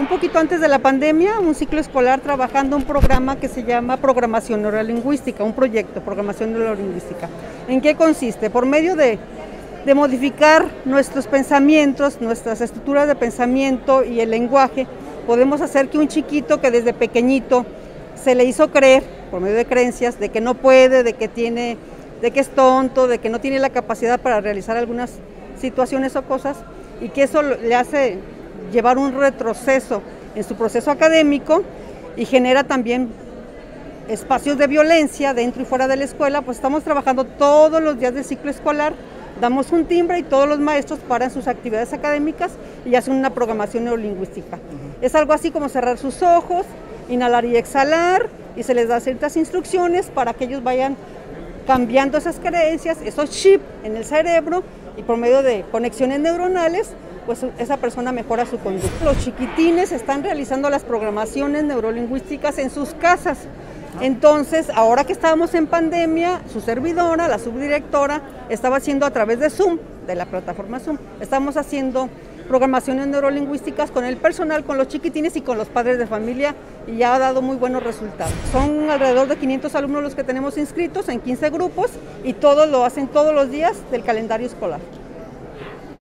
un poquito antes de la pandemia, un ciclo escolar trabajando un programa que se llama Programación Neurolingüística, un proyecto, Programación Neurolingüística. ¿En qué consiste? Por medio de modificar nuestros pensamientos, nuestras estructuras de pensamiento y el lenguaje, podemos hacer que un chiquito que desde pequeñito se le hizo creer, por medio de creencias, de que no puede, de que es tonto, de que no tiene la capacidad para realizar algunas situaciones o cosas, y que eso le hace llevar un retroceso en su proceso académico y genera también espacios de violencia dentro y fuera de la escuela. Pues estamos trabajando todos los días del ciclo escolar, damos un timbre y todos los maestros paran sus actividades académicas y hacen una programación neurolingüística. Es algo así como cerrar sus ojos, inhalar y exhalar, y se les da ciertas instrucciones para que ellos vayan cambiando esas creencias, esos chips en el cerebro, y por medio de conexiones neuronales, pues esa persona mejora su conducta. Los chiquitines están realizando las programaciones neurolingüísticas en sus casas. Entonces, ahora que estábamos en pandemia, su servidora, la subdirectora, estaba haciendo a través de Zoom, de la plataforma Zoom, estamos haciendo programaciones neurolingüísticas con el personal, con los chiquitines y con los padres de familia, y ya ha dado muy buenos resultados. Son alrededor de 500 alumnos los que tenemos inscritos en 15 grupos, y todos lo hacen todos los días del calendario escolar.